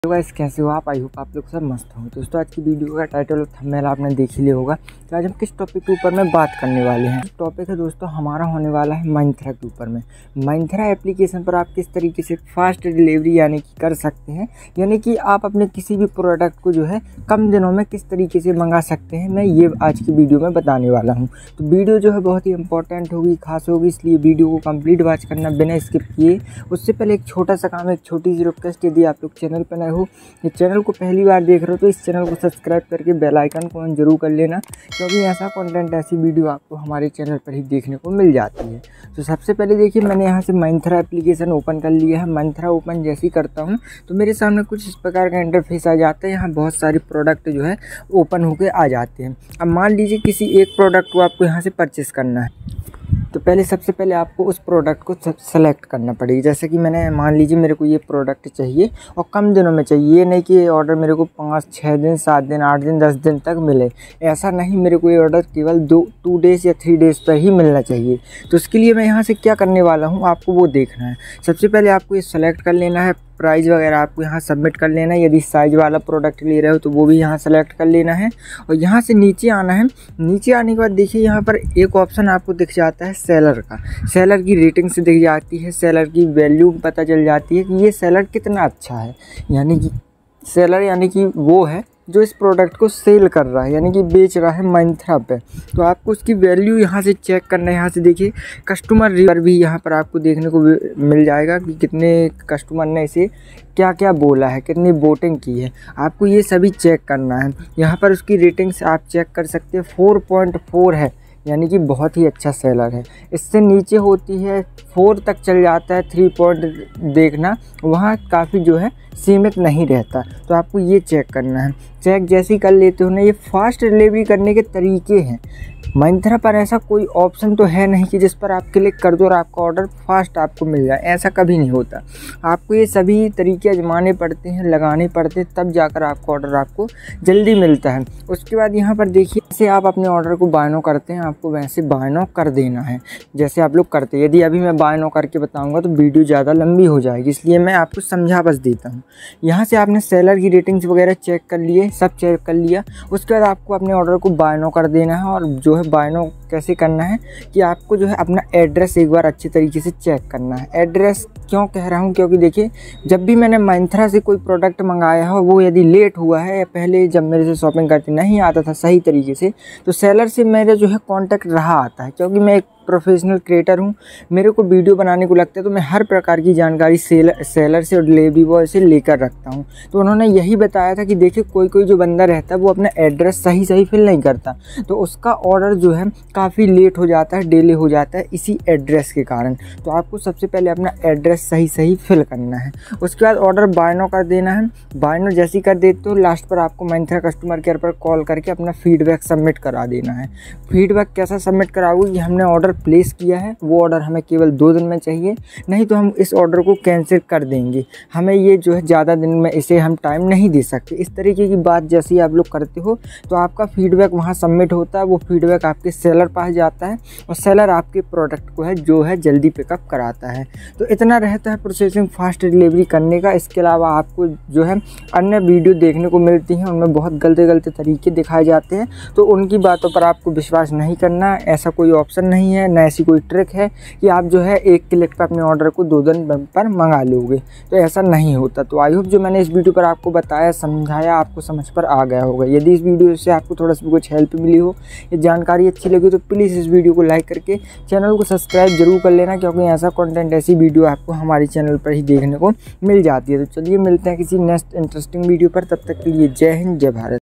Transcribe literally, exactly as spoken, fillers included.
Hello guys, कैसे हो आप? आई होप आप लोग सब मस्त होंगे। दोस्तों, आज की वीडियो का टाइटल और थंबनेल आपने देख ही लिया होगा। तो आज हम किस टॉपिक के ऊपर में बात करने वाले हैं। टॉपिक है दोस्तों हमारा होने वाला है मंत्रा के ऊपर में। मंत्रा एप्लीकेशन पर आप किस तरीके से फास्ट डिलीवरी यानी कि कर सकते हैं, यानी कि आप अपने किसी भी प्रोडक्ट को जो है कम दिनों में किस तरीके से मंगा सकते हैं, मैं ये आज की वीडियो में बताने वाला हूँ। तो वीडियो जो है बहुत ही इंपॉर्टेंट होगी, खास होगी, इसलिए वीडियो को कंप्लीट वॉच करना बिना स्किप किए। उससे पहले एक छोटा सा काम, एक छोटी सी रिक्वेस्ट, यदि आप लोग चैनल पर नए हो, ये चैनल को पहली बार देख रहे हो तो इस चैनल को सब्सक्राइब करके बेल आइकन को ऑन जरूर कर लेना, क्योंकि ऐसा कंटेंट, ऐसी वीडियो आपको हमारे चैनल पर ही देखने को मिल जाती है। तो सबसे पहले देखिए, मैंने यहाँ से मंत्रा एप्लीकेशन ओपन कर लिया है। मंत्रा ओपन जैसे ही करता हूँ तो मेरे सामने कुछ इस प्रकार का इंटरफेस आ जाता है। यहाँ बहुत सारे प्रोडक्ट जो है ओपन होकर आ जाते हैं। अब मान लीजिए किसी एक प्रोडक्ट को आपको यहाँ से परचेस करना है, तो पहले सबसे पहले आपको उस प्रोडक्ट को सेलेक्ट करना पड़ेगा। जैसे कि मैंने मान लीजिए मेरे को ये प्रोडक्ट चाहिए और कम दिनों में चाहिए। ये नहीं कि ये ऑर्डर मेरे को पाँच छः दिन, सात दिन, आठ दिन, दस दिन तक मिले, ऐसा नहीं। मेरे को ये ऑर्डर केवल दो टू डेज़ या थ्री डेज़ पर ही मिलना चाहिए। तो उसके लिए मैं यहाँ से क्या करने वाला हूँ, आपको वो देखना है। सबसे पहले आपको ये सेलेक्ट कर लेना है, प्राइस वगैरह आपको यहाँ सबमिट कर लेना है। यदि साइज़ वाला प्रोडक्ट ले रहे हो तो वो भी यहाँ सेलेक्ट कर लेना है और यहाँ से नीचे आना है। नीचे आने के बाद देखिए यहाँ पर एक ऑप्शन आपको दिख जाता है सेलर का। सेलर की रेटिंग्स दिख जाती है, सेलर की वैल्यू पता चल जाती है कि ये सेलर कितना अच्छा है। यानी कि सेलर यानी कि वो है जो इस प्रोडक्ट को सेल कर रहा है, यानी कि बेच रहा है मंत्रा पे। तो आपको उसकी वैल्यू यहाँ से चेक करना है। यहाँ से देखिए कस्टमर रिव्यू भी यहाँ पर आपको देखने को मिल जाएगा कि कितने कस्टमर ने इसे क्या क्या बोला है, कितनी वोटिंग की है, आपको ये सभी चेक करना है। यहाँ पर उसकी रेटिंग्स आप चेक कर सकते हैं, फोर पॉइंट फोर है, यानी कि बहुत ही अच्छा सेलर है। इससे नीचे होती है फोर तक चल जाता है, थ्री पॉइंट देखना वहाँ काफ़ी जो है सीमित नहीं रहता। तो आपको ये चेक करना है। चेक जैसे ही कर लेते हो ना, ये फास्ट डिलीवरी करने के तरीके हैं। मंत्रा पर ऐसा कोई ऑप्शन तो है नहीं कि जिस पर आप क्लिक कर दो और आपका ऑर्डर फास्ट आपको मिल जाए, ऐसा कभी नहीं होता। आपको ये सभी तरीके आजमाने पड़ते हैं, लगाने पड़ते हैं, तब जाकर आपका ऑर्डर आपको जल्दी मिलता है। उसके बाद यहाँ पर देखिए, जैसे आप अपने ऑर्डर को बाय नो करते हैं, आपको वैसे बाय नो कर देना है जैसे आप लोग करते हैं। यदि अभी मैं बाय नो करके बताऊँगा तो वीडियो ज़्यादा लंबी हो जाएगी, इसलिए मैं आपको समझा बस देता हूँ। यहाँ से आपने सेलर की रेटिंग्स वगैरह चेक कर लिए, सब चेक कर लिया। उसके बाद आपको अपने ऑर्डर को बाय नो कर देना है। और जो है बाय नो कैसे करना है कि आपको जो है अपना एड्रेस एक बार अच्छे तरीके से चेक करना है। एड्रेस क्यों कह रहा हूँ, क्योंकि देखिए जब भी मैंने मंत्रा से कोई प्रोडक्ट मंगाया हो, वो यदि लेट हुआ है या पहले जब मेरे से शॉपिंग करते नहीं आता था सही तरीके से, तो सेलर से मेरा जो है कांटेक्ट रहा आता है। क्योंकि मैं एक प्रोफेशनल क्रिएटर हूँ, मेरे को वीडियो बनाने को लगता है, तो मैं हर प्रकार की जानकारी सेलर सेलर से और डिलीवरी बॉय से लेकर रखता हूँ। तो उन्होंने यही बताया था कि देखिए कोई कोई जो बंदा रहता है वो अपना एड्रेस सही सही फिल नहीं करता, तो उसका ऑर्डर जो है काफ़ी लेट हो जाता है, डिले हो जाता है इसी एड्रेस के कारण। तो आपको सबसे पहले अपना एड्रेस सही सही फिल करना है। उसके बाद ऑर्डर बाय नो कर देना है। बाय नो जैसे ही कर देते हो, लास्ट पर आपको मंत्रा कस्टमर केयर पर कॉल करके अपना फीडबैक सबमिट करा देना है। फीडबैक कैसा सबमिट कराओगे कि हमने ऑर्डर प्लेस किया है, वो ऑर्डर हमें केवल दो दिन में चाहिए, नहीं तो हम इस ऑर्डर को कैंसिल कर देंगे, हमें ये जो है ज़्यादा दिन में इसे हम टाइम नहीं दे सकते। इस तरीके की बात जैसे ही आप लोग करते हो तो आपका फीडबैक वहाँ सबमिट होता है। वो फीडबैक आपके सेलर पास जाता है और सेलर आपके प्रोडक्ट को है जो है जल्दी पिकअप कराता है। तो इतना रहता है प्रोसेसिंग फास्ट डिलीवरी करने का। इसके अलावा आपको जो है अन्य वीडियो देखने को मिलती हैं, उनमें बहुत गलते गलते तरीके दिखाए जाते हैं, तो उनकी बातों पर आपको विश्वास नहीं करना। ऐसा कोई ऑप्शन नहीं है, न ऐसी कोई ट्रिक है कि आप जो है एक क्लिक पर अपने ऑर्डर को दो दिन पर मंगा लोगे, तो ऐसा नहीं होता। तो आई होप जो मैंने इस वीडियो पर आपको बताया, समझाया, आपको समझ पर आ गया होगा। यदि इस वीडियो से आपको थोड़ा सा कुछ हेल्प मिली हो, ये जानकारी अच्छी लगी, तो प्लीज़ इस वीडियो को लाइक करके चैनल को सब्सक्राइब जरूर कर लेना, क्योंकि ऐसा कंटेंट, ऐसी वीडियो आपको हमारे चैनल पर ही देखने को मिल जाती है। तो चलिए मिलते हैं किसी नेक्स्ट इंटरेस्टिंग वीडियो पर, तब तक के लिए जय हिंद, जय भारत।